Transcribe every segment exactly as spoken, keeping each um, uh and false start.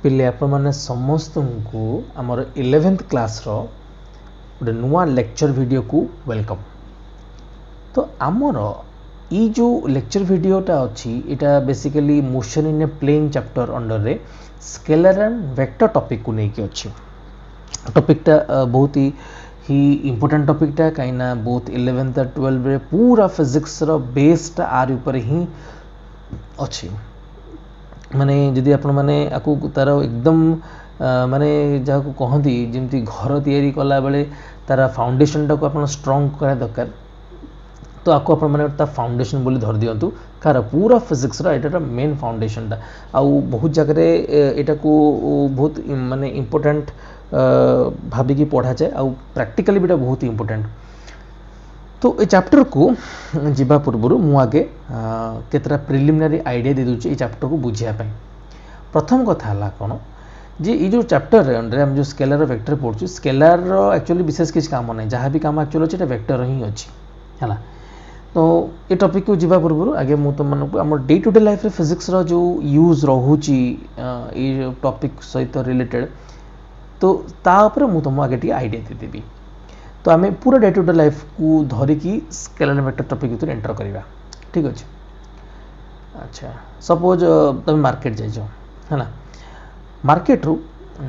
पिले आपण माने समस्त को आमर इलेवेंथ क्लास रो गोटे नुआ लेक्चर वीडियो को वेलकम। तो आमर ई जो लेक्चर वीडियोटा अच्छी इटा basically motion in a plane chapter under रे स्केलर एंड वेक्टर टॉपिक को लेके अच्छी। टॉपिकटा बहुत ही ही इम्पोर्टेंट टॉपिकटा कहीं बहुत इलेवेंथ ट्वेल्व रे पूरा फिजिक्स रो बेस्ड आर ऊपर ही अच्छी। माने जदि आपण माने आकु तार एकदम माने जहाँ को कहती जमती घर तैयारी कला बेले तार फाउंडेशन टाक आप स्ट्रंग करा दरकार। तो आपको आप मैंने फाउंडेशन बोली धर दिंतु कार पूरा फिजिक्स रा मेन फाउंडेशन टा आउ बहुत जगह यहाँ को बहुत माने इम्पोर्टेंट भाविकी पढ़ा जाए आउ प्रैक्टिकली भी बहुत इम्पोर्टेंट। तो ये चैप्टर को जीवा पूर्व मुझे केतरा प्रिलिमिनरी आइडिया दे दूची चैप्टर को बुझापी। प्रथम कथा है कौन जे ये जो चैप्टर अंडर हम जो स्केलर वेक्टर पढ़ु स्केलर एक्चुअली विशेष किसी काम ना जहाँ भी काम एक्चुअली अच्छे वेक्टर ही अच्छी है। तो ये टॉपिक को जीवा पूर्व आगे मुझे तुम आम डे टू डे लाइफ रे फिजिक्स रो जो यूज रोची ये टॉपिक सहित रिलेटेड तो तापर मुझे तुम आगे टी आइडिया देदेवी। तो आम पूरा डे टू डे लाइफ को धरिकी स्केलर वेक्टर टॉपिक भीतर एंटर करवा ठीक अच्छे। अच्छा सपोज तुम मार्केट जाइज है ना मार्केट रू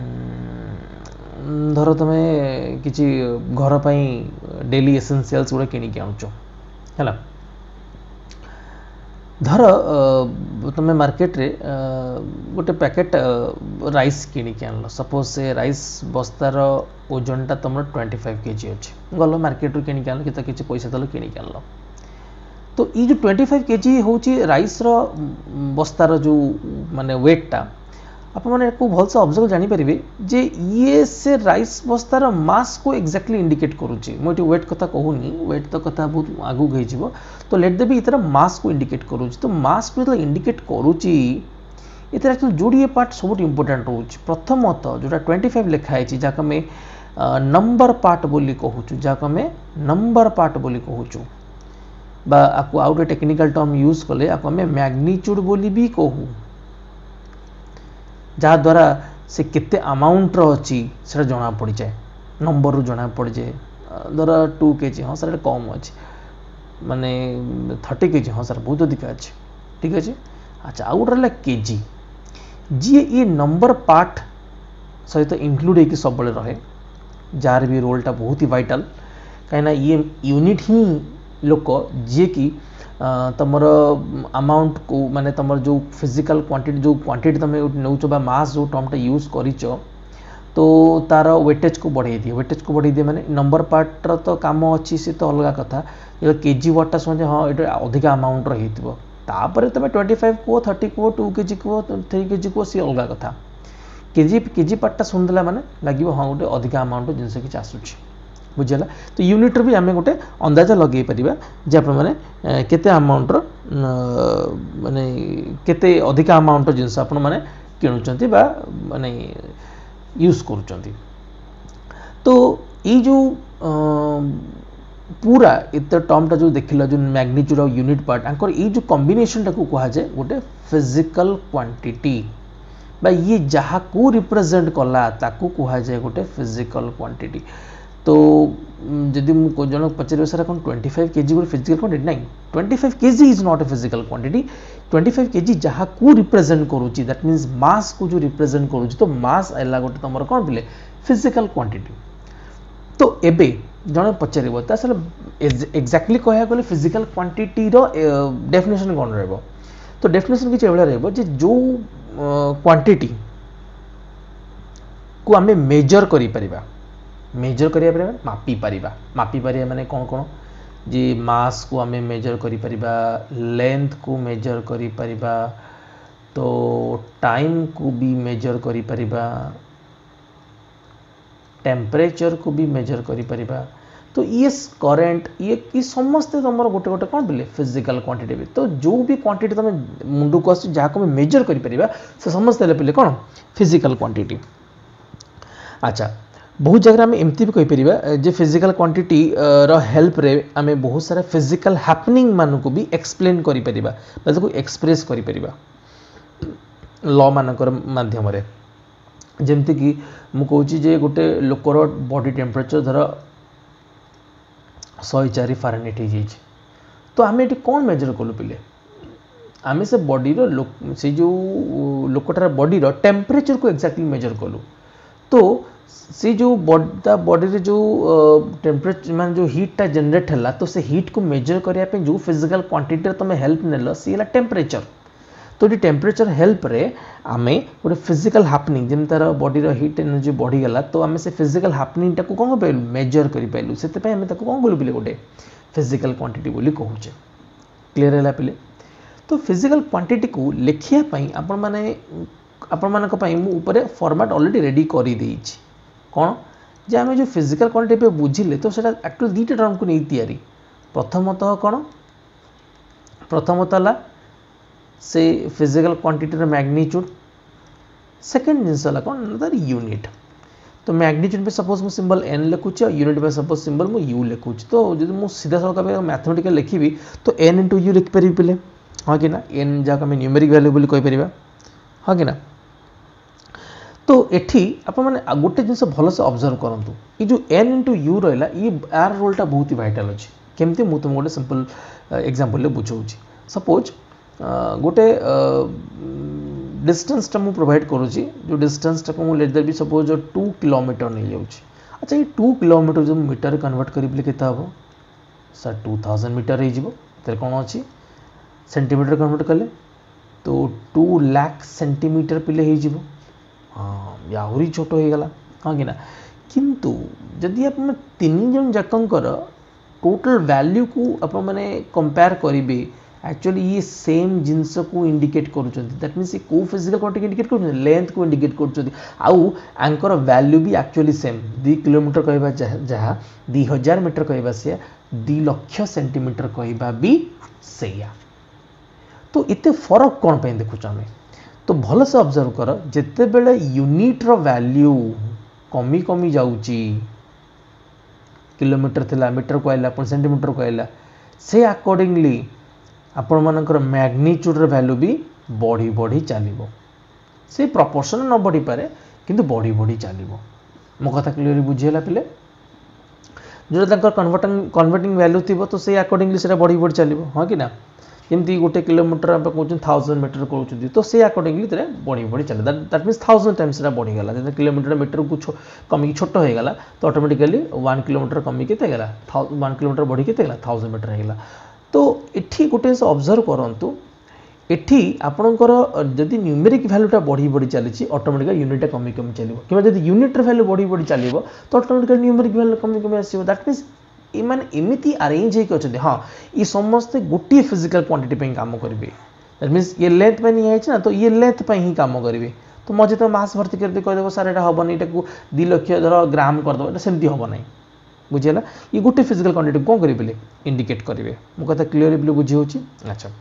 धर तुम्हें किसी घर पाई डेली एसेंशियल्स गुड़ा किनिक आणुच है धर तुम मार्केट रे गोटे पैकेट राइस किनिक आनल सपोज से राइस बस्तार ओजनटा तुम ट्वेंटी फाइव केजी अच्छे गल मार्केट रू किनिक आनल कि किसी पैसा देल किनिक आनल। तो ये जो ट्वेंटी फाइव केजी हूँ राइस रो बस्तार जो माने वेटटा आप मैंने भलसे ऑब्जर्व जानीपर जे ये से राइस बस्तार मास को एक्जाक्टली इंडिकेट करुच्ची। मुझे वेट कथा कहूनी वेट तो कथा बहुत आगू हो तो लेट देवी इतर मास को इंडिकेट करुच्ची। तो मास को जो इंडिकेट करुच्ची इतर एक्चुअली जोड़े पार्ट सब इंपोर्टेंट रोच। प्रथमत जोटा ट्वेंटी फाइव लिखाई जहाँ आम नंबर पार्ट बोली कहूँ जहाँ आम नंबर पार्ट बोली कहूँ बा आपको आउ गोटे टेक्निकल टर्म यूज कले आपको आम मैग्नीट्यूड बोली भी कहूँ जहाँ द्वारा से केते अमाउंट रो अच्छी से जना पड़ जाए नंबर रू जना पड़ जाए धर टू केजी हाँ सर कम अच्छे माने थर्टी केजी हाँ सर बहुत अधिक अच्छे ठीक अच्छे। अच्छा आउ गोटे रहा केजी जी ये नंबर पार्ट सहित इंक्लूड होकर सब रहे जार भी रोलटा बहुत ही वाइटल कहीं ये यूनिट ही लोक जी कि तुमर अमाउंट को माने तुम जो फिजिकल क्वांटिटी जो क्वांटिटी तुम नौच मास जो टर्मटा यूज करिच तो तार वेटेज को बढ़ाई दिए वेटेज को बढ़ाई दिए माने नंबर पार्टर तो काम अच्छी सी तो अलग कथा जो केजी वाटा समझे हाँ ये अधिक अमाउंट रही तुम ट्वेंटी फाइव कह थर्टी कह टू केजी कह थ्री केजी कह सी अलग कथा केजी केजी पार्टा शुणिदेला माने लगे हाँ गोटे अधिक अमाउंट जिनस कि आसूँ बुझेगा। तो यूनिट भी आम गोटे अंदाजा लगे पारिबा जे आप माने केते अमाउंट माने केते अधिक अमाउंट जिनस आपण माने किणुचंती बा माने यूज करूचंती। तो ये जो पूरा इत टर्मटा जो देखिला जो मैग्नीट्यूड ऑफ यूनिट पार्ट आंकर ये जो कॉम्बिनेशन टाको कहा जाए गोटे फिजिकल क्वांटिटी बा ये जहाँ को रिप्रेजेंट कला ताको कहा जाए गोटे फिजिकल क्वांटिटी। तो जदि मुझे जन पचारे सर कौन ट्वेंटी फाइव केजी गोटे फिजिकल क्वांटिटी नहीं twenty five KG is not a physical quantity twenty five KG जहाँ को रिप्रेजेंट करुच्ची दैट मीन्स मास को जो रिप्रेजेंट करुच्ची तो मास आइला गोटे तुम कौन बोले फिजिकल क्वांटिटी। तो एबे जन पचार सर एक्जाक्टली कह गले फिजिकल क्वांटिटी डेफिनेशन कौन रहा तो डेफिनेशन किसी एवं रहा जो क्वांटिटी को आम मेजर करिपरिबा मेजर करिया मापी पारिबा मापी पारिया माने कौन कौन जी मास को आम मेजर करिपरिबा लेंथ को मेजर करिपरिबा तो टाइम को भी मेजर करिपरिबा टेम्परेचर को भी मेजर करिपरिबा। तो ये करेंट ये कि समस्ते तुम गोटे गोटे कौन बोले फिजिकल क्वांटिटी भी। तो जो भी क्वांटिटी तुम मुंड को आस जहाँ को मेजर करिपरिबा से समस्ते बोले कौन फिजिकल क्वांटिटी। अच्छा बहुत जगह आम एमती भी कहीपर जे फिजिकल क्वांटिटी रो हेल्प रे आम बहुत सारा फिजिकल हैपनिंग मान को भी एक्सप्लेन करिपरिबा एक्सप्रेस करिपरिबा लॉ मानकर माध्यम रे जमती कि मु कहूँ जे गोटे लोकर बॉडी टेम्परेचर धर सौ चार फारेनहाइट हो जाए तो आम ये कौन मेजर कलु पिले आम से बॉडी रो से जो लोकटार बॉडी रो टेम्परेचर को एक्जाक्टली मेजर कलु तो से जो बॉडी रे जो टेम्परेचर मान जो हीटा जनरेट है तो से हीट को मेजर करने जो फिजिकल क्वांटिटी तुम हेल्प नेल सी है टेम्परेचर तो ये टेम्परेचर हेल्प रे आमे गोटे फिजिकल हापनिंग जमी तार बॉडी हीट एनर्जी बढ़ीगला तो आम से फिजिकल हापनिंग टाक कौन कर मेजर करूँ से कौन कलु पे गोटे फिजिकल क्वांटिटी बोली कहूचे क्लीयर है पे तो फिजिकल क्वांटिटी को लिखापी आपण मैंने आपण मान फॉर्मेट ऑलरेडी रेडी कर देछि कौन जे आम जो फिजिकल क्वांटिटी पे बुझिले तो सेटा एक्चुअली दुईटा टर्म को नहीं तैयारी प्रथमतः कौन प्रथमतः ला से फिजिकल क्वांटिटी मैग्नीट्यूड सेकेंड जिनस कौन तार यूनिट तो मैग्नीट्यूड पे सपोज मु सिंबल एन लिखुची और यूनिट पे सपोज सिंबल मु यू लिखुची तो जब मु सीधा सड़क मैथमेटिकल लिखी तो एन इंटू यू लिखिपारि पे हाँ कि ना एन जहाँ आम न्यूमेरिक वैल्यू बोली कहीपर हाँ कि ना तो एठी आप मैंने गोटे जिन भल से ऑब्जर्व करूँ ये जो एन इंटू यू रहा ये यार रोलटा बहुत ही वाइटाल अच्छी केमती मुझे तुम गोटे सिंपल एग्जांपल बुझाऊँ सपोज गोटे डिस्टेंस टा मु प्रोवाइड करुँची जो डिस्टेंस टा को मु लेट देबी सपोज टू किलोमीटर नहीं जाऊँगी अच्छा ये टू किलोमीटर जो मीटर कन्वर्ट करें केते हम सर टू थाउजेंड मीटर हो कौन अच्छी सेंटीमीटर कन्वर्ट कले तो टू लाख सेंटीमीटर पिले हो हाँ आहरी छोट हो गला हाँ कि ना किंतु जदि आप तीन जन जाकर टोटल वैल्यू को आप मैंने कंपेयर करेंगे एक्चुअली ये सेम जिनस को इंडिकेट करुँच दैट मीन्स को फिजिकल क्वांटिटी इंडिकेट कर लेंथ को इंडिकेट कर वैल्यू भी एक्चुअली सेम दु किलोमीटर कहवा जहाँ दु हजार मीटर कहवा से दु लक्ष सेंटीमीटर कहवा भी सैया तो इतने फरक कौन पे देखुच आम तो भल से ऑब्जर्व कर जिते बेले यूनिट रो वैल्यू कमी कमी जाऊँची किलोमीटर थिला मीटर को आइला अपन सेंटीमीटर को आइला से अकॉर्डिंगली आपण मानकर मैग्नीट्यूड रो वैल्यू भी बढ़ी बढ़ी चलो से प्रपोर्शन न बढ़ी पारे किंतु बढ़ी बढ़ी चलो मो कथा क्लियर बुझीगला पे जो कन्वर्टिंग कन्वर्टिंग वैल्यू थी तो से अकॉर्डिंगली से बढ़ी बढ़ी चलो हाँ कि ना जमी गोटे किलोमीटर आप कहते थाउजेंड मीटर कर तो से अकॉर्डिंगली बढ़ी बढ़ी चले दैट मीन्स थाउजेंड टाइम्स से बढ़ीगला जब किलोमीटर मीटर को कमी छोट होगा तो ऑटोमेटिकली वन किलोमीटर कमी के वन किलोमीटर बढ़ी के थाउजेंड मीटर होगा तो ये गोटे ऑब्जर्व करूँ एठी आपणकर जदि न्यूमेरिक वैल्यूटा बढ़ी बढ़ी चली ऑटोमेटिकली यूनिटा कमी कमी चलो कि जब यूनिट वैल्यू बढ़ी बढ़ी चलो तो ऑटोमेटिकली न्यूमेरिक वैल्यू कमी कमी आसो दैट मीन्स इमान एमती अरेंज होती हाँ ये समस्ते गोटे फिजिकल क्वांटिटी काम करेंगे दैट मीन्स ये लेंथ पे नहीं ना तो ये लेंथ पे ही काम करेंगे तो मजे तो मास भर्ती करते कहीदेव सार यहाँ हेनी यहाँ दु लक्ष धर ग्राम करदेव सेमती हम ना बुझीगला ये गोटे फिजिकल क्वांटिटी कौन करेंगे इंडिकेट करेंगे मो कथा क्लीयर पे बुझी हो अच्छा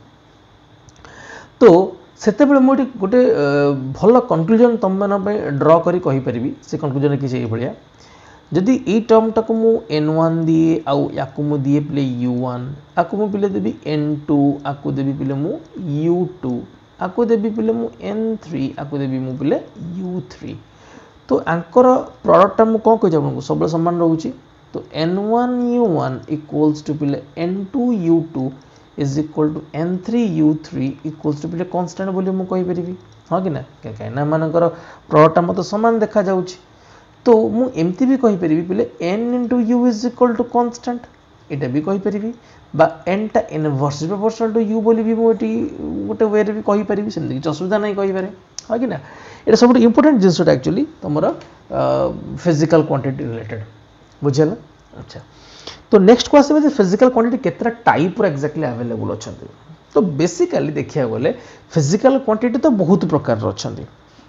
तो से मुझे गोटे भल कनक्लूजन तुम मैं ड्र करी से कनक्लूजन किसी भाया जदि ये टर्मटा को मु एन वन दिए आउ या दिए पे यू वन आपको मु पिले देवी एन टू आपको देवी पिले मु यू टू आपको देवी पिले मु एन थ्री आपको देवी मु पिले यू थ्री तो आंकर प्रोडक्टा मु कौन कह आपको सब सामान रोचे तो N one U one equals to पिले N two U two is equal to N three U three equals to पिले कन्स्टांट बोली मु कहि परिबी हाँ कि ना कहीं मानकर प्रोडक्टा मत सामान देखा जाउछि तो मु एमती भी कहि परिबी पिले n into U is equal to constant एटा भी कहि परिबी बा n टा इनवर्स प्रोपोर्शनल टू u बोली भी मोटी गोटे वे रे भी कहि परिबी सेमती किछ असुविधा नहीं कहि पारे हाँ कि ना एटा सब इंपोर्टेंट जिनसटा एक्चुअली तमरा फिजिकल क्वांटिटी रिलेटेड बुझला अच्छा तो नेक्स्ट को आसे फिजिकल क्वांटिटी केतरा टाइप रो एक्जेक्टली अवेलेबल अछंती तो बेसिकली देखिया गले फिजिकल क्वांटिटी तो बहुत प्रकार रो अछंती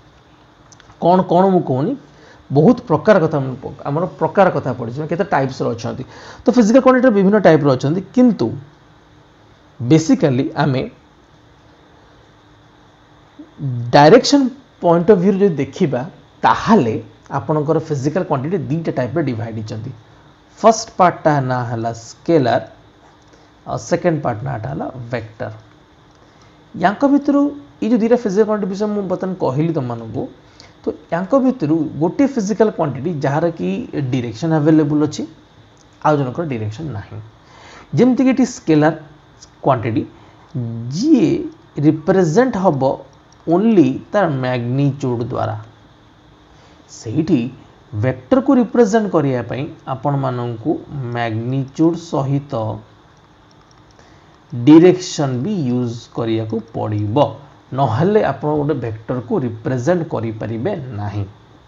कौन कौन मु कहूनी बहुत प्रकार कथा आमर प्रकार कथा पड़ी केते टाइप्स रो अछंती तो फिजिकल क्वांटिटी विभिन्न टाइप रो अछंती किंतु बेसिकली आमे डायरेक्शन पॉइंट ऑफ व्यू जो देखिबा ताहाले आपनकर फिजिकल क्वांटिटी दीटा टाइप रे डिवाइड हिचंती फर्स्ट पार्टा ना हला स्केलर और सेकंड पार्ट ना हला वेक्टर यांक भितरु ये जो दीटा फिजिकल क्वांटिटी विषय मु बतन कहली तुम मानकू तो यांक भितर गोटे फिजिकल क्वांटिटी जार कि डायरेक्शन अवेलेबल अच्छी आउ जनकर डायरेक्शन नाही जेमती कि स्केलर क्वांटिटी जी रिप्रेजेंट हम ओनली तार मैग्नीट्यूड द्वारा सेठी वेक्टर को रिप्रेजेंट करिया पई आपण माननकु मैग्नीट्यूड सहित डायरेक्शन भी यूज करिया को पड़िबो नहले आपण गोटे वेक्टर को रिप्रेजेंट करि परिबे नाही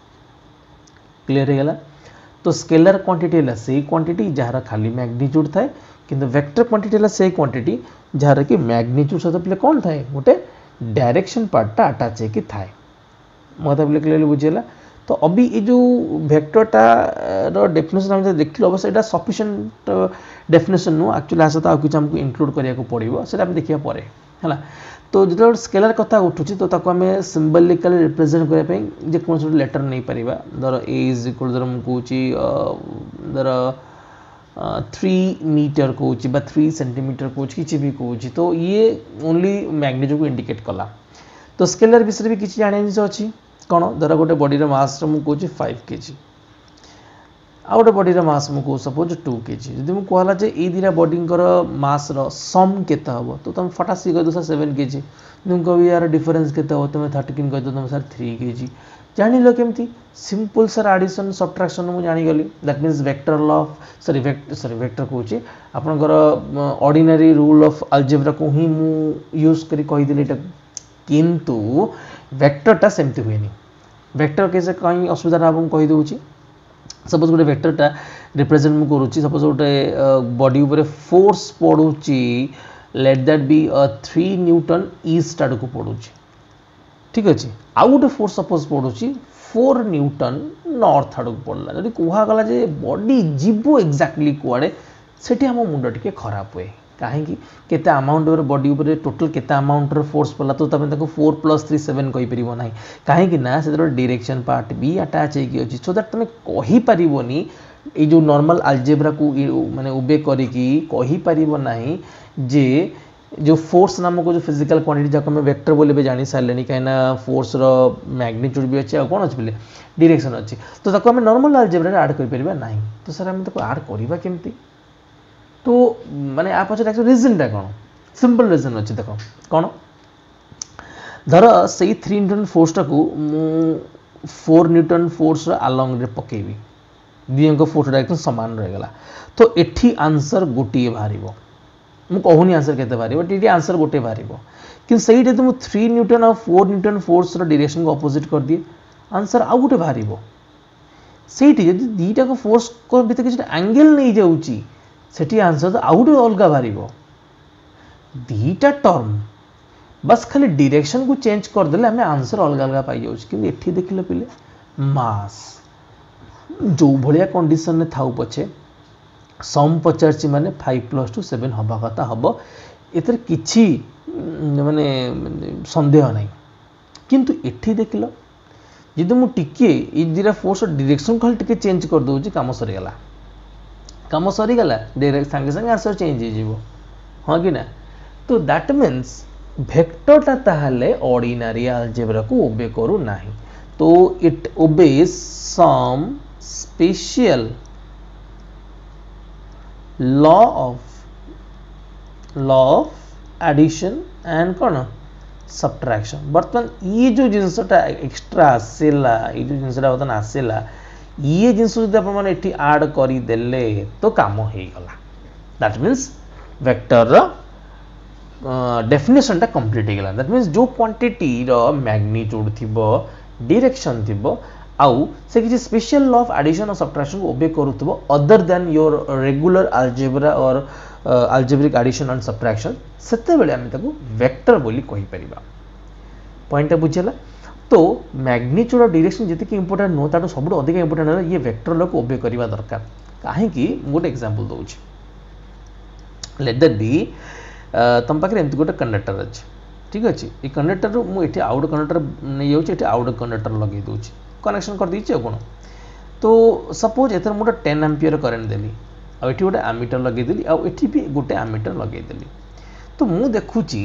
क्लियर हे गेला तो स्केलर क्वांटिटी है से क्वांटिटी जार खाली मैग्नीट्यूड थाए किंतु वेक्टर क्वांटिटी है से क्वांटिटी जार कि मैग्नीट्यूड सहित प्ले कौन थाए गोटे डायरेक्शन पार्टा अटैच होकर थाए मतलब प्ले क्लियरली बुझेला तो अभी ये जो वेक्टरटा डेफिनेशन हम देखिल अवश्य यहाँ सफिशिएंट डेफिनेशन नु एक्चुअली आस तो किसी हमको इंक्लूड करिया को पड़ो से देखिए पर है तो जो स्केलर कथा उठू तो ताको आम सिम्बलिकली रिप्रेजेंट करने जे कौन गोटे लेटर नहीं पार धर ए इज इक्वल धर मुझे धर थ्री मीटर कौच थ्री सेंटीमीटर कौच कि भी कौच तो ये ओनली मैग्नीट्यूड को इंडिकेट कला तो स्केलर विषय भी किसी जाने जिन अच्छी कौन धर गोटे बॉडी मास मुझे फाइव केजी आ गोटे बॉडी मास मुझे सपोज टू केजी जब मुझे कहला जे ये दुटा बॉडीर मास सम केते हम तो तुम फटासी कह दो सर सेवेन केजी तुम कह यार डिफरेन्स केते हो तुम थर्टीन कह दो तुम सर थ्री केजी जान केमती सिंपल सर एडिशन सब्ट्रैक्शन मुझे जानीगली that means vector law sorry vector sorry vector कहूँ आपंकर ऑर्डिनरी रूल ऑफ अलजेब्रा को ही मु यूज करी कहीदेली किंतु वेक्टरटा सेमती हुए वेक्टर कैसे कहीं असुविधा आपको कहीदे सपोज गोटे वेक्टरटा रिप्रेजेंट मु करुच्ची सपोज गोटे बॉडी उपर फोर्स पड़ुची let that be three newton east आड़ को पड़ुची ठीक अच्छे आउ गोटे फोर्स सपोज पड़ुची फोर न्यूटन नॉर्थ आड़ को पड़ला जब कहगला जे बॉडी जीवो एक्जाक्टली कुआड़े से आम मुंड टे खराब हुए कहीं केते अमाउंट बॉडी उपर टोटल केते अमाउंट फोर्स पड़ा तो तुम फोर प्लस थ्री सेवेन कहीपर ना कहीं से डायरेक्शन पार्ट भी अटैच होगी सो दैट तुम कहीपरनी ये जो नॉर्मल अलजेब्रा को माने उबे करी ना जे जो फोर्स नामक जो फिजिकल क्वांटिटी जहाँ हमें वेक्टर बोले भी जानी सारे कहीं फोर्स मैग्नीट्यूड भी अच्छे कौन अच्छे बोले डायरेक्शन अच्छी तो ताको हमें नॉर्मल अलजेब्रा ऐड कर ना तो सर आम ऐड करवा केमती तो माने आप पचर एक्चुअली रीजनटा कौन सिंपल रीजन अच्छे देख कौन धर से थ्री न्यूटन फोर्सटा को फोर न्यूटन फोर्स आलंग पकेबी दियों फोर्स डायरेक्शन सामान रहीगला तो एठी आंसर गोटे बाहर मुझे कहूनी आंसर केते बाहर बट ये आंसर गोटे बाहर कि सही तो थ्री न्यूटन और फोर न्यूटन फोर्स डायरेक्शन को अपोजिट कर दिए आंसर आउ गोटे बाहर से दीटा को फोर्स को भीतर किसी एंगल नहीं जाऊँगी सेठी आंसर तो आउ गोटे अलग बाहर दीटा टर्म बस खाली डायरेक्शन को चेंज करदे आम आंसर अलग अलग पाई जाऊँ कि एठी देखिले पिले मास जो भाया कंडीशन में थाउ पछे सम पचार माने फाइव प्लस टू सेवेन हवा कथा हम एतर किछि माने संदेह नहीं किंतु एठी देखिल जदि मु टिके ए दिरा फोर्स डायरेक्शन खाली टिके चेंज कर दउछि काम सरीगला काम सरीगला डायरेक्ट संगे संगे आंसर चेंज हो हाँ कि ना तो दैट मीन्स वेक्टरटा ताहले ऑर्डिनरी अलजेब्रा को ओबे करू नाही तो it obeys some special law of law of addition and कौन सब्ट्रैक्शन बर्तमान ये जो जिनसटा एक्स्ट्रा आसेला ये जो जिनसटा बर्तमान आसेला ये जिनस जो आप ऐड करदे तो काम हो गला दैट मीन्स वेक्टर डेफिनेशन टा कंप्लीट हो गला दैट मीन्स जो क्वांटिटी मैग्नीट्यूड थी डायरेक्शन थी आउ से किसी स्पेशल लॉ ऑफ एडिशन और सब्ट्रैक्शन को ओबे करूथबो other than your regular algebra और अलजेब्रिक एडिशन एंड सब्ट्रैक्शन सेते बेले हम ताको वेक्टर बोली कहि परिबा पॉइंट बुझला तो मैग्नीट्यूड और डायरेक्शन जति कि इंपोर्टेंट नो ताटो सबुठ अधिक इंपोर्टेंट है ये वेक्टर लॉ को ओबे करबा दरकार काहे कि गोटे एग्जांपल दोउछि लेट दैट बी तम पाखे एमती गोटे कंडक्टर अच्छे ठीक अच्छे ये कंडक्टर मुझे आउट कंडक्टर नहीं जाऊँगी आउट कंडक्टर लगे दूसरी कनेक्शन कर दीजिए कौन तो सपोज एथर मुझे टेन एम्पियर करेन्ट देली आउट गोटे आमीटर लगेदेली आउट भी गोटे आमीटर लगेदेली तो मु देखुची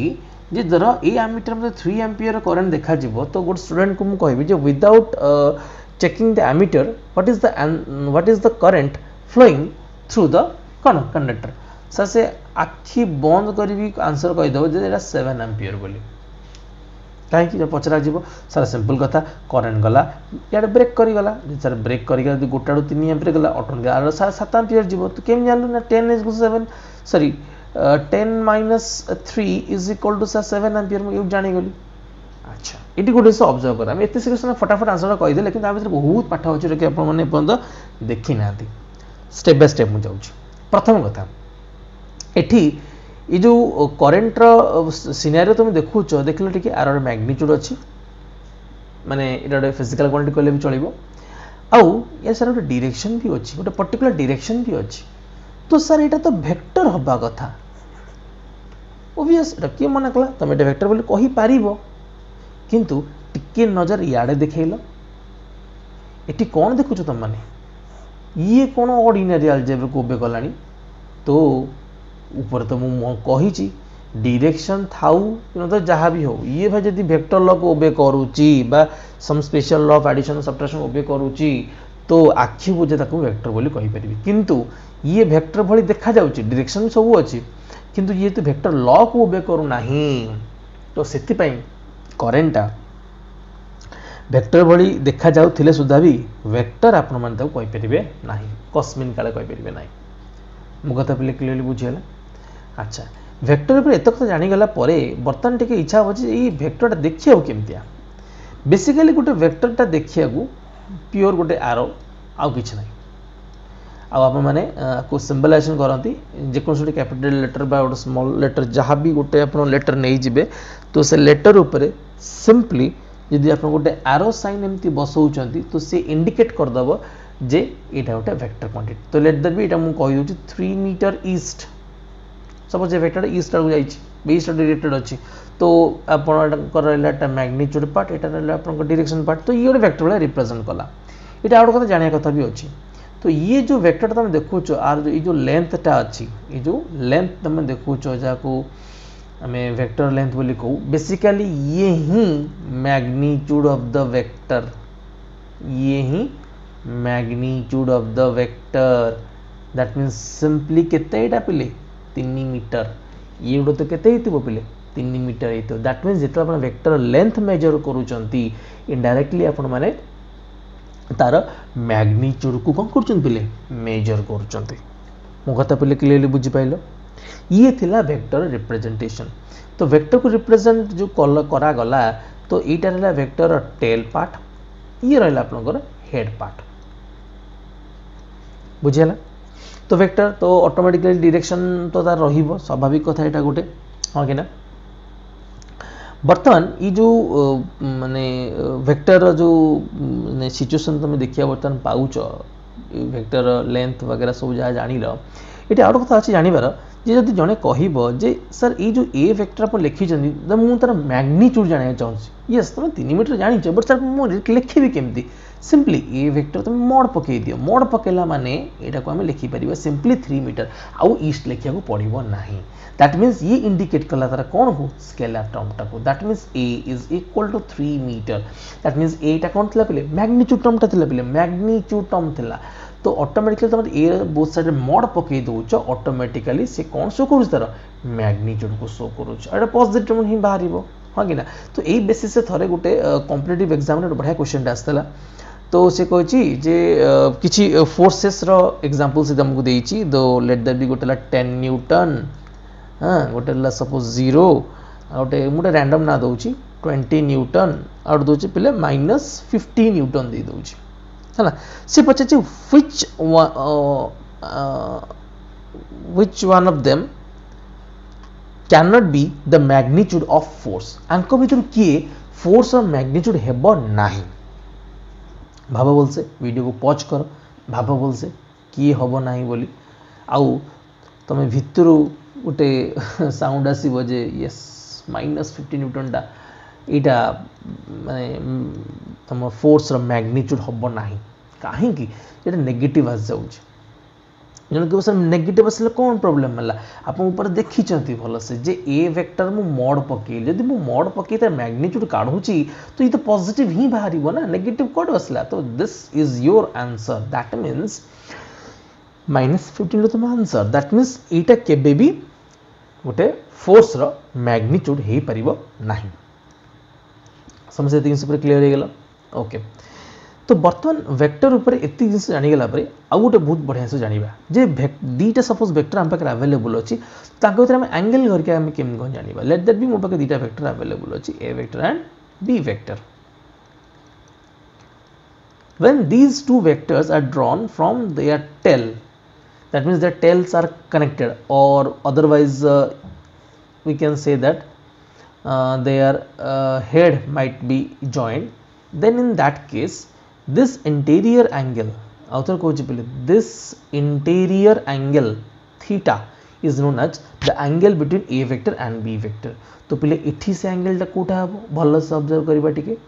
जे धर ए आमीटर में थ्री एम्पियर करेन्ट देखा जीवो तो गोटे स्टूडेंट को मु कहबी जे without checking the ammeter what is the what is the current flowing through the कौन कंडक्टर सर से आखि बंद करी आंसर कही दबो जे एटा सेवन एम्पियर बोली कहीं पचरा जीव सर सिंपल कथा करेन्ट गला इे ब्रेक करीगला सर ब्रेक कर गोटा आड़ तीन एम्पियर गला ऑटोमेटिक आर सात एम्पियर जीव तो केम जानलु ना ten is seven sorry ten minus three is equal to sir seven ampere मुझे जानीगली अच्छा ये गोटे से ऑब्जर्व करा आम एत शीघ्र फटाफट आंसर कहीदे लेकिन भर बहुत पाठ अच्छे कि आप देखी ना स्टेप बाय स्टेप मुझे प्रथम कथा एठी ये जो करेन्ट सिनारियो तुम देखुच देख लो टी आर मैग्निट्यूड अच्छी माने ये फिजिकल क्वांटिटी कहले भी चलो आउ या सर गोटे डायरेक्शन भी अच्छी गोटे पर्टिकुलर डायरेक्शन भी अच्छी तो सर यहाँ तो वेक्टर हवा कथा ओबियस एटा किए मना कला तुम ये वेक्टर बोली कही पार किंतु टिके नजर इे देखल ये कौन देखुच तुम मैंने ये कौन ऑर्डिनरी अलजेब्रा को ओबे कलानी तो ऊपर तो मु कही डायरेक्शन थाउ तो जहाँ भी हो ये भाई जब वेक्टर लॉ को ओबे करुच्ची some special law of addition subtraction obey करुच्ची तो आखि बुझे ताको वेक्टर बोली कहि परिबी किंतु ये वेक्टर भली देखा जाउची डायरेक्शन सब अच्छी किंतु ये तो वेक्टर लॉ को ओबे करू नाही तो सेति पई करेन्टा वेक्टर भली देखा जाउथिले सुधा भी वेक्टर आपण मन ताको कहि परिबे नाही कस्मिन काले कहि परिबे नाही मु कथा पे क्लियरली बुझियला अच्छा वेक्टर पर एत कथा जानीगला परे बर्तमान टिके इच्छा हो ये वेक्टरटा देखिया केमतिया बेसिकली गोटे वेक्टरटा देखिया को प्योर गोटे आरो आउ किछ नाही आप मैंने को सिंबलाइजेशन करती जेकोसी गोटे कैपिटल लेटर बा गोटे स्मॉल लेटर जहाँ भी गोटे आप लेटर नहीं जिबे तो से लेटर उपरे सिंपली यदि आप गोटे आरो साइन एमती बसौचंती तो से इंडिकेट करदब जे एटा गोटे वेक्टर क्वांटिटी तो लेट दैट बी एटा मु कहि दोची three metre east suppose a vector east आड़ जाइए ईस्ट डायरेक्टेड अच्छी तो आपटा मैग्निट्यूड पार्ट एटा रहला आपन डायरेक्शन पार्ट तो ये गोटे वेक्टर वाला रिप्रेजेंट कला एटा आउट कथा जानिया कथा भी अच्छी तो ये जो वेक्टर तुम देखुच आर जो ये जो लेंथटा अच्छी ये जो लेंथ तुम देखुच जाको आम वेक्टर लेंथ बोली कहू बेसिकली ये ही मैग्निट्यूड ऑफ द वेक्टर ये ही magnitude of the vector that means simply केते एटा पिले तीन मीटर ये गोटे तो केते हितबो पिले तीन मीटर हितबो दैट मीन्स जेतो आपण वेक्टर लेंथ मेजर करूचंती इनडायरेक्टली आपण माने तार मैग्निट्यूड को कौन कर पिले मेजर कर मो कथा पे क्लियरली बुझी पाइल ये थिला वेक्टर रिप्रेजेंटेशन तो वेक्टर को रिप्रेजेंट जो कल करा गला तो यहाँ रहा वेक्टर टेल पार्ट ये रहा आपनकर हेड पार्ट बुझीगला तो वेक्टर तो ऑटोमेटिकली डायरेक्शन तो तार रहिबो स्वाभाविक कथा एटा गोटे हाँ कि ना बर्तमान ये जो माने वेक्टर जो सिचुएशन तुम देखिए बर्तमान पाउच वेक्टर लेंथ वगैरह सब जहाँ जान ये आउट कथा अच्छे जानवर जे जदि जड़े कह जे सर ये जो ए वेक्टर आप लिखी मुझे तार मैग्निट्यूड जाना चाहूँ यस तुम तीन मीटर जानी बट सर मुझे लिखी केमती सिंपली ए वेक्टर तुम मड पकई दियो मड पकेला माने एटा को आम लिखिपर सिंपली थ्री मीटर आउ ईस्ट लिखा पड़ो ना दैट मीन्स ये इंडिकेट कला तार कौन को स्केलर टर्मटा को that means A is equal to three metre that means एटा कौन थिला पिले मैग्निट्यूड टर्मटा थिला पिले मैग्निट्यूड टर्म थिला तो ऑटोमेटिकली तुम ए बोथ साइड मड पकई दौच ऑटोमेटिकली से कौन शो करूँ तार मैग्निट्यूड को शो करूँ पॉजिटिव ही बाहर हाँ कि ना तो यही बेसिस से थरे गोटे कॉम्पिटिटिव एग्जाम रे बढ़िया क्वेश्चन आसला तो से कही जे किसी फोर्सेस रो एग्जांपल से तुमको देइछि दो लेट दैट बी गोटे टेन न्यूटन हाँ गोटे सपोज जीरो गोटे मुझे रैंडम ना दूसरी ट्वेंटी न्यूटन आउट दूसरी पिले माइनस फिफ्टी न्यूटन दे दूसरी है ना से पचार which which one of them can not be the magnitude of force आंक भीतर किए फोर्स और मैग्निट्यूड हेब नाही भाव बोल से वीडियो को पॉज कर भाव बोल से किए हम ना बोली आउ तुम भितर गोटे साउंड आसो जे यस माइनस फिफ्टी न्यूटनटा यहाँ माने तुम फोर्स मैग्निट्यूड हम ना कहीं नेगेटिव आस जाऊँ जन कह सर नेगेटिव आसले कौन प्रोब्लेम है आप ऊपर देखी भल से जे ए वेक्टर मु मॉड पकई जब मु मॉड पकई तार मैग्नीट्यूड काढुची तो ये तो पॉजिटिव ही बाहर ना नेगेटिव कौन आसला तो this is your answer that means minus fifteen तुम आंसर दैट मीन्स यहाँ केबे भी गोटे फोर्स रो मैग्नीट्यूड हो पारिबो नाही समझे जिन पर क्लियर हो गला ओके तो बर्तमान वेक्टर ऊपर एत जिन जानीगला आउ गोटे बहुत बढ़िया से जाना जे दीटा सपोज वेक्टर आम पाखे आवेलेबल अच्छी भर आम एंगल करके आम केम कौन जाना लेट दैट भी मो पाखे दीटा वेक्टर आवेलेबल अच्छी A vector and B vector when these two vectors are drawn from their tail that means their tails are connected or otherwise uh, we can say that uh, their uh, head might be joined then in that case this interior angle author coach this interior angle theta is known as the angle between a vector and b vector तो पहले इठी से angle टा कोठा हबो भलो से observe करबा टिके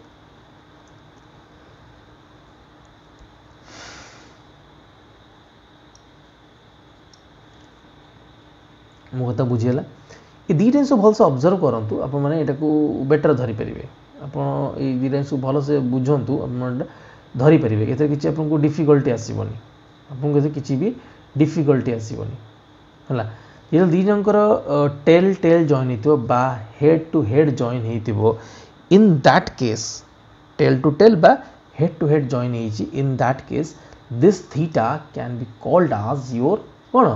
मो कथा बुझीगला ये दी जिन भल से ऑब्जर्व करूँ आप बेटर धरी पारे आप दी सब भल से बुझंतु धरी पारे ये किसी आपको डिफिकल्टी आसबनी आपको किसी भी डिफिकल्टी आसबनी है ये दी जनकर टेल टेल जॉइन हो हेड टू हेड जॉइन हो in that case tail to tail बा head to head join in that case this theta can be called as your कौन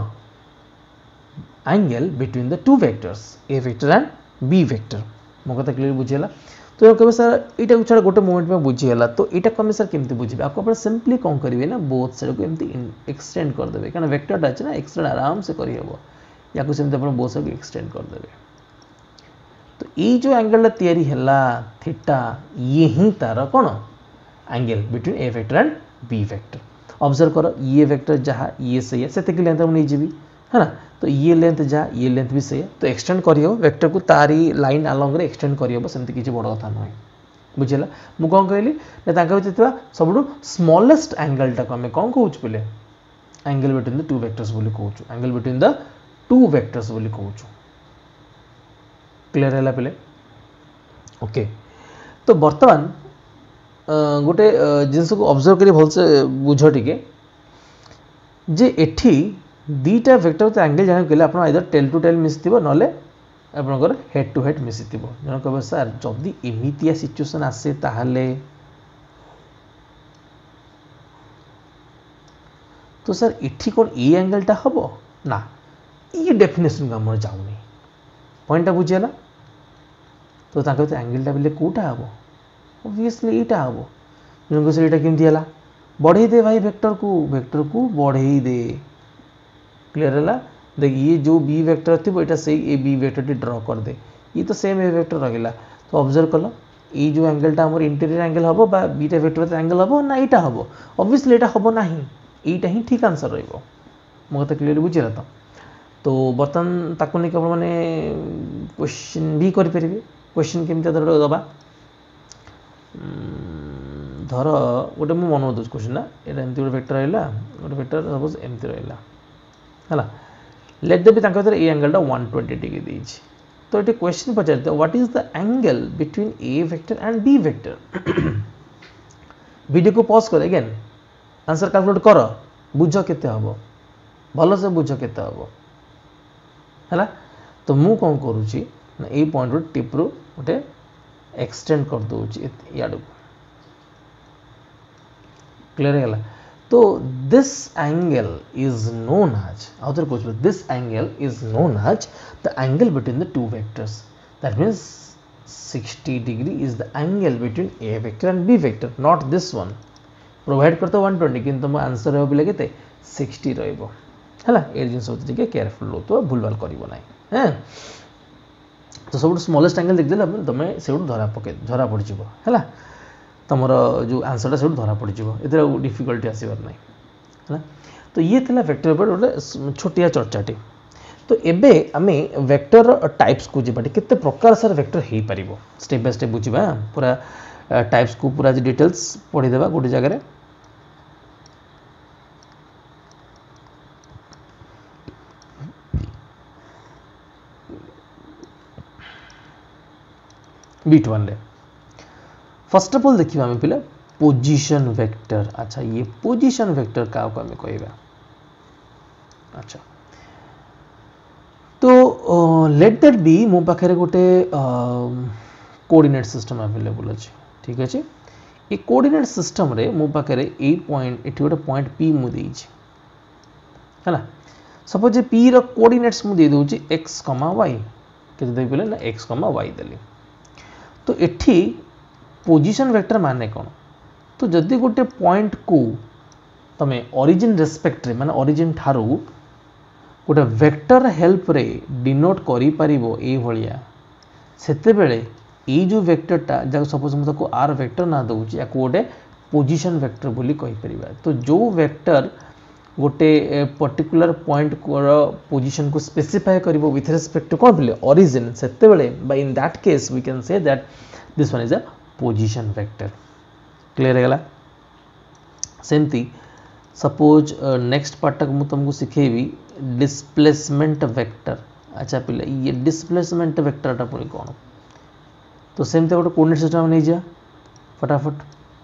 angle between the two vectors a vector and b vector मो कथा clear बुझीगला तो कहे sir यहाँ छाड़ गोटे moment में बुझीगला तो यहाँ को सर केमती बुझे आपको आप सिंपली कौन करेंगे ना बोथ साइड को एमती एक्सटेंड करदे क्या वेक्टरटा अच्छे ना एक्सटेंड आराम से करहब या सेमती आप बोथ साइड को एक्सटेंड करदे तो ये जो एंगल तैयारी है थीटा ये ही तार कौन angle between A vector and B vector observe कर ये वेक्टर जहाँ ये सही से लेंथ नहीं जी है ना तो ये लेंथ जहाँ ये लेंथ भी सही तो एक्सटेंड करियो वेक्टर को तारी लाइन अलॉन्ग रे एक्सटेंड करियो सेमती किसी बड़ कथा नुहे बुझेगा मु कौन कहली भर सब स्मॉलेस्ट एंगल टाक आम कौन कहूँ पे angle between the two vectors बोली कहूँ angle between the two vectors बोली कहूँ क्लियर है पे ओके तो बर्तमान गोटे जिनस को ऑब्जर्व करिए भल से बुझ टिके जे एठी दीटा वेक्टर तो एंगल जाना कहले आप आइदर टेल टू टेल मिसी ना आपंकर हेड टू हेड मिसी जन कह सार जदि एमतिया सिचुएसन आसे ताहले तो सर इठी कौन ये एंगलटा हम ना ये डेफिनेशन को आम जाऊनी पॉइंटा बुझीगला तो एंगलटा बोले कौटा हम ऑब्वियसली यहाँ हम जन सर यहाँ केमती है बढ़े दे भाई वेक्टर को वेक्टर को बढ़े दे क्लियर है देख ये जो बी वेक्टर थी यहाँ से ए बी वेक्टर टी ड्रॉ कर दे ये तो सेम ए वेक्टर रहा तो ऑब्जर्व कल ये जो एंगलटा आम इंटीरियर एंगल हम बा बीटा वेक्टर एंगल हम ना यहाँ हम ऑब्वियसली यहाँ हम ना यहाँ ही ठीक आंसर रही मो कथा क्लियर बुझीगला तो तो बर्तमान ताकू नहीं आप मैंने क्वेश्चन भी करेंगे क्वेश्चन केमती धर दबा धर गोटे मुझे मन दूसरी क्वेश्चन ना यहाँ एमती गोटे वेक्टर रहा गोटे वेक्टर सपोज एमती रहा है लेट दे भी ये एंगलटा वन ट्वेंटी डिग्री देछि तो ये क्वेश्चन पचारते what is the angle between A vector and B vector video को पॉज कर अगेन आंसर कैलकुलेट कर बुझ केते हबो भल से बुझ केते हबो है तो मु कौन करुच्ची ना ये पॉइंट रो टिप रो गोटे एक्सटेंड कर दूची याडू क्लियर है तो this angle is known as other कुछ this angle is known as the angle between the two vectors that means sixty degree is the angle between A vector and B vector not this one provide करते one twenty कि तुम answer रहा पे के sixty है ये जिन टे careful रो तो भूलभाल करना है तो सब स्मॉलेस्ट एंगल देखदेला तुम से धरा पके धरा पड़ है तुम जो आंसरटा से धरा पड़ ए डिफिकल्टी आसबार ना है तो ये थी वेक्टर पर गोटे छोटिया चर्चाटी तो एबे आमे वेक्टर टाइप्स को जीवा केते प्रकार सर वेक्टर हो पार स्टेप बाय स्टेप बुझा पूरा टाइप्स को पूरा डिटेल्स पढ़ीदेवा गोटे जगह बिट वन रे फर्स्ट ऑफ ऑल देखिबा हम पिला पोजीशन वेक्टर। अच्छा ये पोजीशन वेक्टर का को हमें कहबा। अच्छा तो लेट दैट बी मो पाखे गोटे कोऑर्डिनेट सिस्टम अवेलेबल अछि। ठीक अछि ए कोऑर्डिनेट सिस्टम रे मो पाखे ए पॉइंट एठी गोटे पॉइंट पी मु देई छी हैला। सपोज पी रो कोऑर्डिनेट्स मु दे दउ छी x, y केते देई पले ना x, y देली। तो एठी पोजीशन वेक्टर माने कोन? तो जदि गोटे पॉइंट को तमे ओरिजिन रेस्पेक्ट रे माने ओरिजिन ठारू गोटे वेक्टर हेल्प रे डिनोट करि परिबो ए भलिया सेते बेले ए जो वेक्टरटा जा सपोज हम ताको आर वेक्टर ना दउ छी या गोटे पोजीशन वेक्टर बोली कहि परिबा। तो जो वेक्टर गोटे पर्टिकुलर पॉइंट को पोजीशन को स्पेसिफाई करिवो विथ रिस्पेक्ट टू कोन बोले ओरिजिन सेते बेले by in that case we can say that this one is a position vector. Clear है? सेमती सपोज नेक्स्ट पार्ट तक मु तुमको सिखेबी डिस्प्लेसमेंट वेक्टर। अच्छा पिले ये डिस्प्लेसमेंट वेक्टर टा पुनी कोन? तो सेमती गोटे कोऑर्डिनेट सिस्टम नहीं जा फटाफट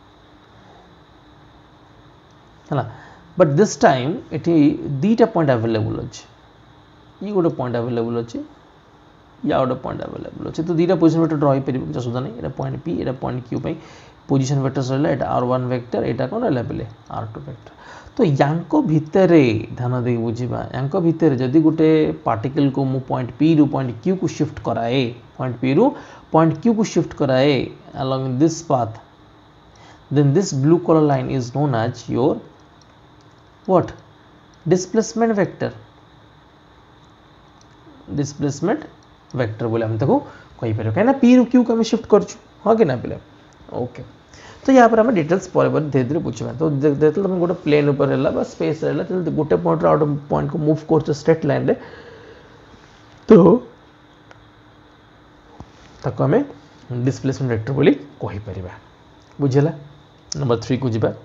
है बट दिस टाइम एटी दीटा पॉइंट अवेलेबल अच्छे। ये गोटे पॉइंट अवेलेबल अच्छे या गोटे पॉइंट अवेलेबल अच्छे। तो दीटा पोजीशन वेक्टर ड्रा कर किसी असुविधा नहीं। एटा पॉइंट पी एटा पॉइंट क्यू पे पोजीशन वेक्टर्स रहला एटा आर वन वेक्टर एटा कोन रहला बेले आर टू वेक्टर। तो यांको भितरे ध्यान दे बुझिबा यांको भितरे जदि गोटे पार्टिकल को मु पॉइंट पी रु पॉइंट क्यू को शिफ्ट कराए पॉइंट पी रु पॉइंट क्यू को शिफ्ट कराए along this path then this blue color line is known as your what displacement vector displacement vector बोले हम ताको कहि परबो काहे ना p रु q को हम शिफ्ट करछु हां कि ना पिले। ओके तो यहाँ पर हम डिटेल्स पर धीरे धीरे बुझा। तो देखते तुम गोटे प्लेन ऊपर रहला बा स्पेस रहला तो गोटे पॉइंट आउट पॉइंट को मूव कर स्ट्रेट लाइन रे तो ताको हमें डिस्प्लेसमेंट वेक्टर बोली कहि परिबा। बुझला? नंबर थ्री को जिबा।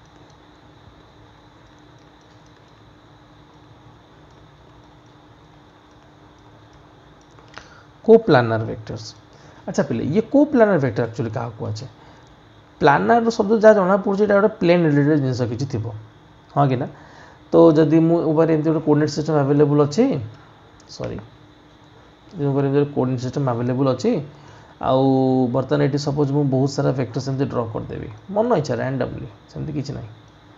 Coplanar vectors. अच्छा पिले ये कोप्लानर वेक्टर एक्चुअली का को আছে प्लानर शब्द जा जना पड़े गोटे प्लेन रिलेटेड जिनस किसी थी हाँ कि ना। तो जदि मुझे एमती गोटे कोऑर्डिनेट सिस्टम अवेलेबल अच्छी सॉरी कोऑर्डिनेट सिस्टम अवेलेबल अच्छी आउ बर्तमान ये सपोज मुझे बहुत सारा वेक्टर सेमती ड्रॉ करदेवी मन इच्छा रैंडमली सेमती किसी ना।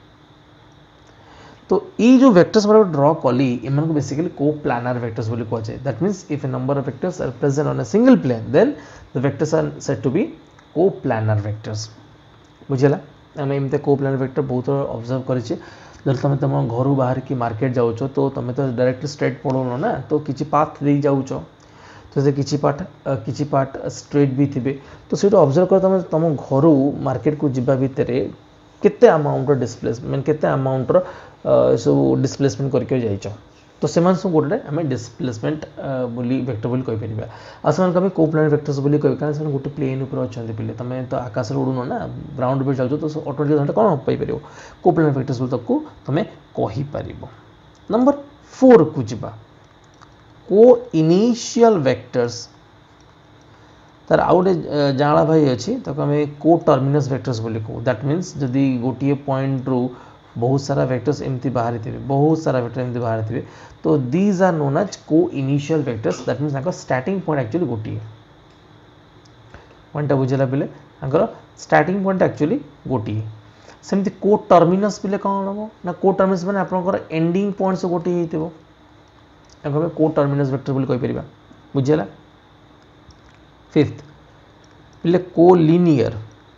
तो ये जो वेक्टर्स ड्रॉ कली इन बेसिकली कोप्लानर वेक्टर्स बोली कहुए। That means if a number of vectors are present on a single plane then the vectors are said to be coplanar vectors. बुझला? आम एमती कोप्लानर वेक्टर बहुत ऑब्जर्व करें। जब तुम तुम घर बाहर की मार्केट जाऊँ तो तुम तो डायरेक्ट स्ट्रेट पढ़ो ना तो किसी पाथ दे जाऊँ तो से किसी पार्ट किसी पार्ट स्ट्रेट भी थे तो सीट ऑब्जर्व कर तुम तुम घर मार्केट को जीवा भितर केते अमाउंट डिस्प्लेसमेंट केते अमाउंट सब डिस्प्लेसमेंट करके जाइछ तो से गोटे आम डिस्प्लेसमेंट बोली वेक्टर बोली कहि परिबा। आ से आम कोप्लानर वेक्टर्स बोली कहि कारण से गोटे प्लेन ऊपर अच्छा पिले तुम तो आकाश उड़ुन ना ग्राउंड पे जाऊ तो ऑटोमेटिक कौन पाई पार कोप्लानर वेक्टर्स बोली तक तुम कहि परिबो। नंबर फोर को जिबा को इनिशियल वेक्टर्स तार आउ गोटे जाँला भाई अच्छी ताको आम को टर्मिनस वेक्टर्स बोली कहू। दैट मीन्स जदि गोटे पॉइंट रू बहुत सारा वेक्टर्स एमती बाहरी थे बहुत सारा वेक्टर एमती बाहरी थे तो दीज आर नोन एज को initial vectors. That means starting point actually गोटे पॉइंट बुझेगा पिले स्टार्टिंग पॉइंट एक्चुअली गोटे सेमती को टर्मिनस पिले कौन हम ना को टर्मिनस मैंने आपंकर एंडिंग पॉइंट्स गोटे हो को टर्मिनस वेक्टर बोली कहि परिबा। बुझेगा? फिफ्थ पिले को लिनियर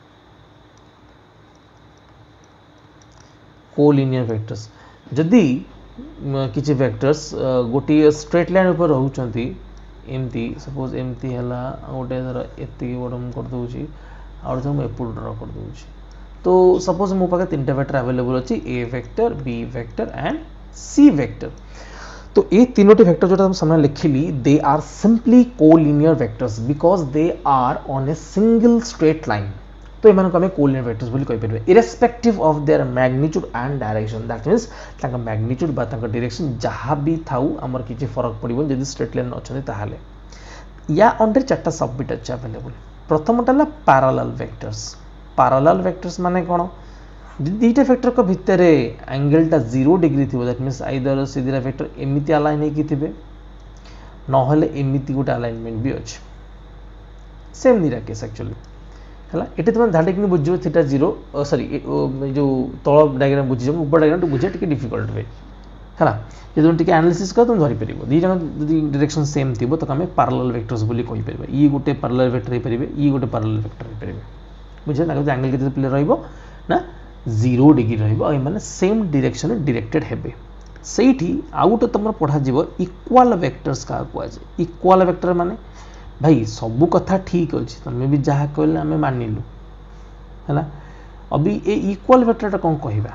कोलिनियर वेक्टर्स जदि किसी वेक्टर्स गोटे स्ट्रेट लाइन ऊपर रोचंती एमती सपोज एमती हैला गोटे धर एति बड़ मु कर दोची आउ धर मु एपुट ड्रा कर दोची तो सपोज मो पाखे तीनटा वेक्टर अवेलेबल अछि A vector B vector and C vector. तो ये तीनोटी वेक्टर जो हम सामने लिखिली they are simply collinear vectors because they are on a single straight line. तो इमान को हमें कोलिनियर वेक्टर्स बोली कहि परबे irrespective of their magnitude and direction. That means ताका मैग्नीट्यूड बा ताका डायरेक्शन जहाँ भी थाउ हमर किछि फरक पड़िबो जदि स्ट्रेट लाइन अछन ताहाले या अंडर चारटा सबबिट अछि अवेलेबल। प्रथमटा है पैरेलल वेक्टर्स पैरेलल वेक्टर्स माने कौन दुईटा वेक्टर को भितर एंगलटा जीरो डिग्री थी दैट मीन्स आइदर से दुईटा वेक्टर एमती अलाइन होती थे ना एमती गोटे अलाइनमेंट भी अच्छे सेम दुईटा केस एक्चुअली है ये तुम झाटिक बुझे थीटा जीरो सॉरी जो तल डायग्राम बुझे ऊपर डायग्राम बुझे टी डिफिकल्ट हुए है जो तुम टी एनालिसिस कर तुम धरीपर दुई जन डायरेक्शन सेम थी तो आम पैरेलल वेक्टर्स बोली कहि परिबा ई गोटे पैरेलल वेक्टर हो पारे ई गोटे पैरेलल वेक्टर हो पारे बुझे ना एंगल के प्ले रहिबो ना जीरो डिग्री रहिबो माने सेम डायरेक्शन डायरेक्टेड हेबे सेठी आउ गोटे तुम पढ़ा जीवो इक्वाल वेक्टर्स का कुआजे इक्वाल वेक्टर माने भाई सबू कथा ठीक अच्छे तुम्हें भी जहाँ कहले आम मानिलु है अभी ये इक्वाल वेक्टर कौन कहवा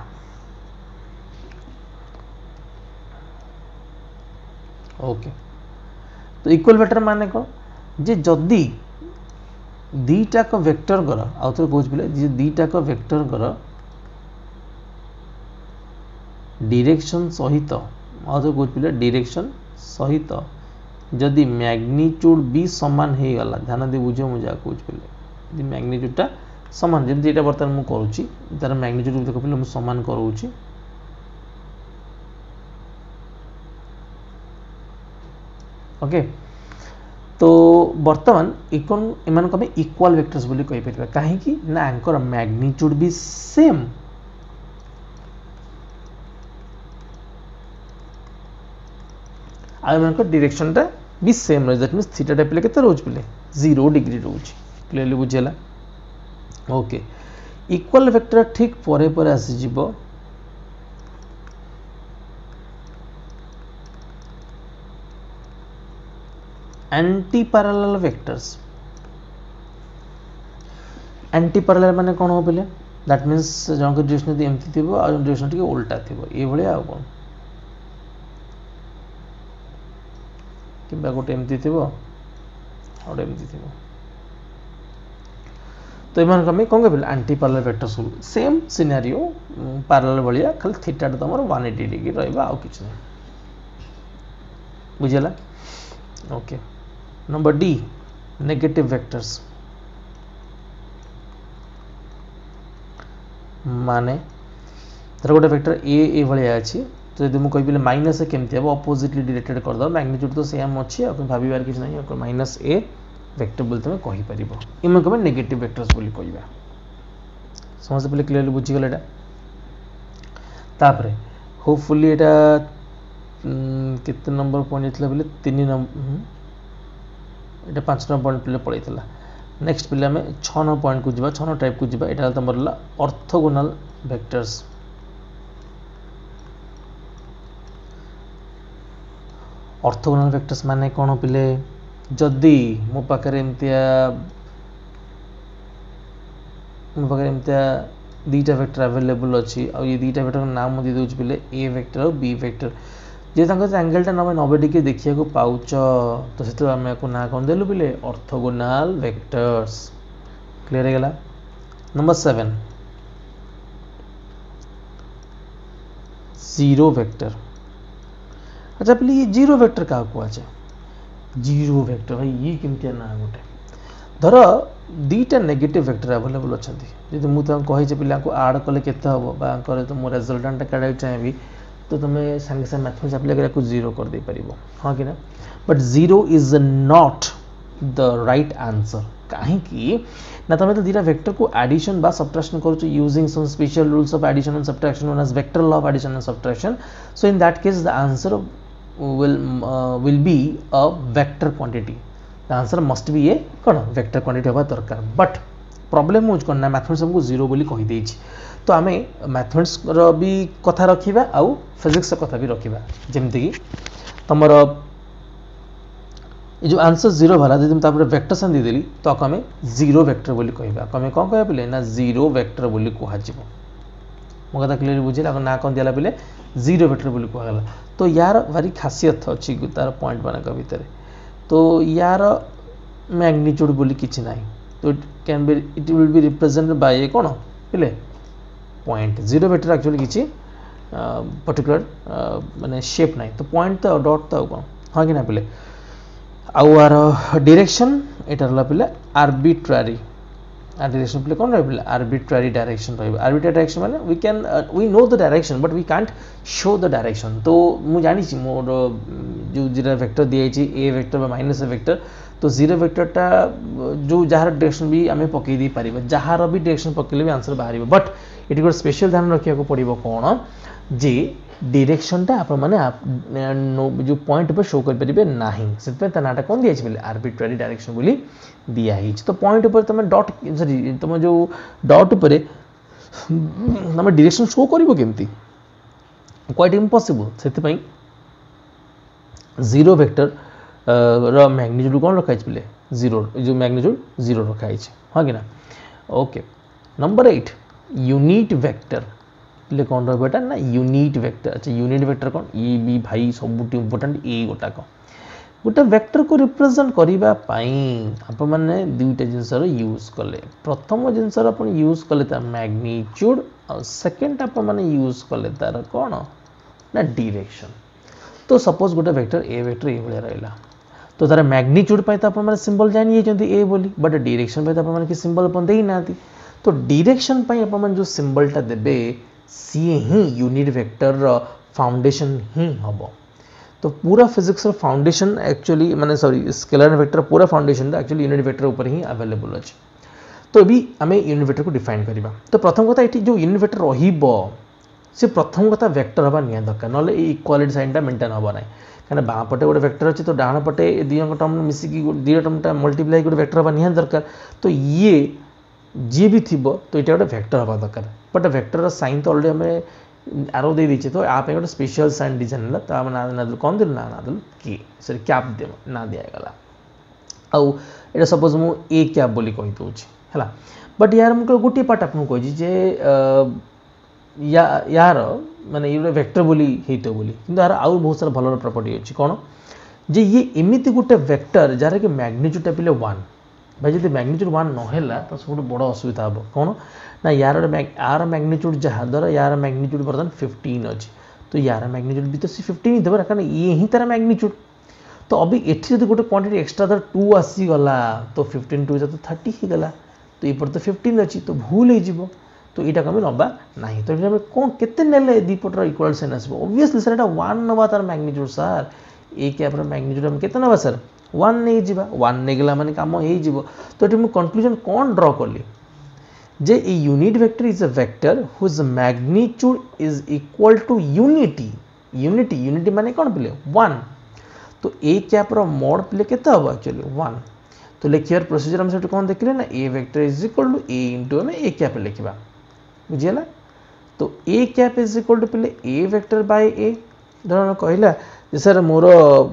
ओके तो इक्वल वेक्टर माने कौन जे जदि दीटा को वेक्टर कर आउ तो कहूँ पे जे दीटा को वेक्टर कर डायरेक्शन सहित आउ तो कहूँ पे डायरेक्शन सहित जदि मैग्नीट्यूड भी समान हो गला ध्यान दे बुझ मुझे कहूँ पे मैग्नीट्यूडटा समान जमी यहाँ बर्तमान मुझे करुच्ची तार मैग्नीट्यूड देख पे मुझे समान करुच्ची ओके तो बर्तमान इकोन एमान को इक्वाल वेक्टर्स बोली कहि परिबा काहे कि ना एंकर मैग्नीट्यूड भी सेम आ एमान को डायरेक्शनटा भी सेम रह दैट मींस थीटा टा प्ले केते रोज प्ले जीरो डिग्री रोज क्लियरली बुझेला ओके इक्वाल वेक्टर ठीक परे परे आसी जिवो anti parallel vectors anti parallel माने कौन हो पे दैट मीन्स जन डायरेक्शन यदि एमती थी आ डायरेक्शन टी उल्टा थी ये भाई आ कौन कि गोटे एमती थी गोटे एमती थी तो एमान कमी कौन कहते anti parallel vectors same scenario parallel भाया खाली थीटा तुम वन एटी डिग्री रहा आउ कि बुझेला okay number D negative vectors माने धर गोटे वेक्टर ए ए भाया अच्छी तो यदि मुझे कह माइनस ए केमती हम अपोजिटली डायरेक्टेड करदे मैग्नीट्यूड तो सेम अच्छी भावार किसी ना माइनस ए वेक्टर बोली तुम कहीपर इम कम नेगेटिव वेक्टर्स बोली कहवा समझते पे क्लीयरली बुझीगला एटा तापर होपफुली एटा केते नंबर पॉइंट जाता बोले तीन नंबर ये पांच नंबर पॉइंट पे पड़ेगा नेक्स्ट पे आम छः नंबर पॉइंट को जी छः नंबर टाइप को जी यहाँ तुम ऑर्थोगोनल वेक्टर्स ऑर्थोगोनल वेक्टर्स माने कौन पिले जदि मो पाखे एमतिया मो पाखे एमतिया दीटा वेक्टर अवेलेबल अच्छी आ ये दीटा वेक्टर नाम मुझे दूसरी पिले ए वेक्टर और बी वेक्टर जे एंगलटा नबे नबे डिग्री देखा पाउच तो से आम ना कौन देलु पिले ऑर्थोगोनल वेक्टर्स क्लियर है नंबर सेवन जीरो वेक्टर अच्छा पे ये जीरो वेक्टर क्या कहुए जीरो वेक्टर भाई ये केमती ना गोटे धर दीटा नेगेटिव वेक्टर अवेलेबल अच्छा जी मुझे कही पिला आड कले केते हम तो मो रिजल्टांटा काढ़ा चाहिए तो तुम्हें सांगे सांगे मैथमेटिक्स अप्लाई करा जीरो कर दे पार हाँ कि ना but zero is not the right answer कहीं ना तुम तो दीटा वेक्टर को एडिशन बा सब्ट्रैक्शन करो using some special rules of addition and subtraction known as vector law of addition and subtraction so in that case the answer will uh, will be a vector quantity the answer must be a कौन vector quantity होगा दरकार but problem हो कौन ना mathematics हमको zero बोली कही देछि तो आम मैथमेटिक्स रो भी कथा रखिबा आउ फिजिक्स कथा भी रखिबा जेमति कि तमर ये जो आंसर जीरो वाला यदि तापर वेक्टर सन दे देली तो आम जीरो वेक्टर बोली कहबा कमे कौन कहबा पिले ना जीरो वेक्टर बोली कहा जिवो मो कथा क्लियर बुझिला ना कौन दिला पिले जीरो वेक्टर बोली कहला तो यार भारी खासियत अच्छी तार पॉइंट मानक भितर तो यार मैग्नीट्यूड बोली किछि नाही तो it can be it will be represented by a कोन पिले पॉइंट जीरो वेक्टर एक्चुअली किछि पर्टिकुलर माने शेप नाही तो पॉइंट तो डॉट तो कोन हाँ कि ना पिले आउ आर डायरेक्शन एटा रला पिले आर्बिट्रारी डायरेक्शन प्ले कौन रही आर्बिट्रारी डायरेक्शन रही आर्बिट्रारी डायरेक्शन माने we can we know the direction but we can't show the direction तो मु जानी छी मोर जो जीरो वेक्टर दिए छी A vector minus A vector तो जीरो वेक्टरटा जो जार डायरेक्शन भी आम पकई दी पारिबा जार भी डायरेक्शन पकईले भी आंसर बाहर बट ये गोटे स्पेशल ध्यान रखा पड़ो कौन जे डायरेक्शनटा आप माने जो पॉइंट पर शो कर पारे ना से नाटा कौन दिया बोले आर्बिट्रारी डायरेक्शन बोली दिखाई तो पॉइंट पर तुम डॉट सॉरी तुम जो डॉट पर तुम डायरेक्शन शो करिवो केमती क्वाइट इम्पॉसिबल से जीरो वेक्टर रो मैग्नीट्यूड कौन रखाई बोले जीरो जो मैग्नीट्यूड जीरो रखाई हाँ कि ना okay number eight unit vector ले कौन रहा ना यूनिट वेक्टर अच्छा यूनिट वेक्टर कौन ये भी भाई सब इम्पोर्टेंट ये गोटाक गोटे वेक्टर को रिप्रेजेंट करने आप मैंने दुईटा जिनसर यूज कले प्रथम जिनसर आप यूज कले तार मैग्नीट्यूड और सेकेंड आप मैंने यूज कले तार कौन ना डायरेक्शन तो सपोज गोटे वेक्टर ए वेक्टर ये भाया रहा तो तार मैग्नीट्यूड पर तो आप सिंबल जानी ए बोली बट डायरेक्शन पर तो आप कि सिंबल अपन देना तो डायरेक्शन पर आप जो सिंबलटा देबे सी ही यूनिट वेक्टर फाउंडेशन ही हम तो पूरा फिजिक्स फाउंडेशन एक्चुअली माने सॉरी स्केलर वेक्टर पूरा फाउंडेशन एक्चुअली यूनिट वेक्टर ऊपर ही अवेलेबल अच्छे तो अभी आम यूनिट वेक्टर को डिफाइन करवा तो प्रथम कथा ये जो यूनिट वेक्टर रहिबो से प्रथम कथा वेक्टर हवा निया दरकार ना इक्वालिटी साइनटा मेंटेन हम ना कहीं बाँ पटे गोटे वेक्टर अच्छे तो डाण पटे दुई टर्म मिसिकी दुई टर्मटा मल्टीप्लाई गोटे वेक्टर हवा निया दरकार तो ये जी भी थी तो ये गोटे वेक्टर हवा दरकार बट वेक्टर साइन तो अलरेडी हमें आरो दे दीचे तो आप गोटे स्पेशल साइन डिजाइन है तो ना ना कौन दिल ना ना दिल के सॉरी कैप दे ना दिगला आउ ये सपोज मु ए कैप बोली कही दूसरी है बट यार मुझे गोटे पार्ट आपको कही जे या यार माने ये वेक्टर बोली हेतो बोली किंतु यार आउ बहुत सारा भल प्रॉपर्टी अच्छी कौन जे ये एमती गोटे वेक्टर जार कि मैग्नीट्यूड पे वन भाई जब मैग्नीट्यूड वन नहला तो सब बड़ असुविधा हम कौन ना यार यार मैग्नीट्यूड जहाँ द्वारा यार मैग्नीट्यूड बर्तमान फिफ्टीन अच्छी तो यार मैग्नीट्यूड भी तो सी फिफ्टीन ही देव कारण ये ही तार मैग्नीट्यूड तो अभी एटी जो गोटे क्वांटिटी एक्सट्रा धर टू आसीगला तो फिफ्टीन टू तो थर्टी ही गला तो ये तो फिफ्टीन अच्छी तो भूल हो तो यहाँ आम नवा ना तो ये कौन के दीपटर इक्वाल साइन आसो ओबियसली सर यहाँ वन नवा तार मैग्नीट्यूड सार ए कैपर मैग्नीट्यूड आम के नवा सर वन नहीं जावा वन नहीं गला माने काम हो तो ये कंक्लूजन कौन ड्र कली जे a unit vector is a vector whose magnitude is equal to unity unity unity माने कौन पिले वन तो ए कैपर मोड पिले केते हम एक्चुअली वन तो लिखार प्रोसीजर हम से कौन देखिले ना A vector is equal to A into आम ए कैप लिखा बुझीगला तो A cap is equal to पिले ए वेक्टर बाय ए धर कहला सर मोर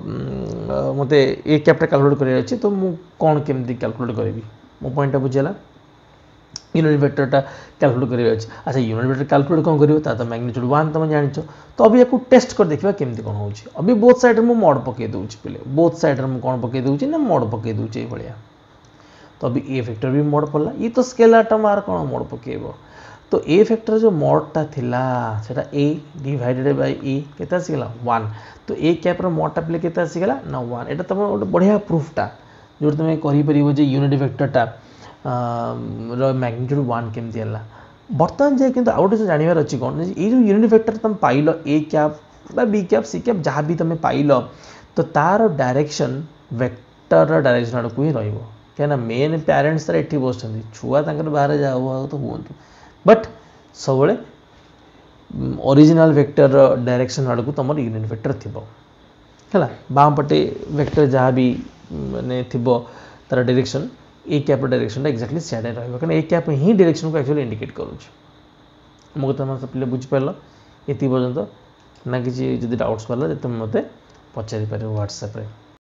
मत ए कैपटा कैलकुलेट कर तो मुझे कौन केमती कैलकुलेट करी मो पॉइंटा बुझीगला यूनिट वेक्टरटा कैलकुलेट कर अच्छा यूनिट वेक्टर कैलकुलेट कौन कर तो मैग्नीट्यूड वन तुम जान तो अभी या टेस्ट कर देखा केमती कौन हो अभी बोथ साइड में मोड पकई दूसरी पे बोथ साइड में कौन पकई दूसरी ना मोड पकई दूसरी भाया तो अभी ए वेक्टर भी मोड पड़ा ये तो स्केलर टर्म आर कौन मोड पकईब तो ए वेक्टर जो मोडटा थिला सेटा ए डिवाइडेड बाय ए केते आसीगला वन तो ए कैपर मोडटा पे केते आसीगला ना वन एटा तुम गोटे बढ़िया प्रूफटा जो तुम कहीपर जे यूनिट वेक्टरटा मैग्नीट्यूड वन केमती है बर्तमान जाए कि आउ गोटे जानवर अच्छी कौन ये जो यूनिट वेक्टर तुम पाइल A cap B cap C cap जहाँ भी तुम पाइल तो तार डायरेक्शन वेक्टर डायरेक्शन आड़ को ही रहा मेन पेरेन्ट्स तार ये बस छुआ बाहर जाओ तो हूँ बट सब ओरिजिनल वेक्टर डायरेक्शन आड़ को तुम यूनिट वेक्टर थी है बाँ पटे वेक्टर जहाँ भी माने थी तार direction A cap direction exactly सियाड़े रहा ए कैप ही डायरेक्शन को एक्चुअली इंडिकेट करुँच मो तुम पे बुझीपार ये पर्यंत ना कि डाउट्स पड़ा तुम मत पचारि पार व्हाट्सएप रे।